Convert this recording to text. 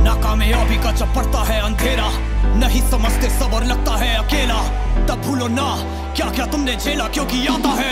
नाकामयाबी का जब पड़ता है अंधेरा, नहीं समझते सबर लगता है अकेला, तब भूलो ना क्या क्या तुमने झेला, क्योंकि आता है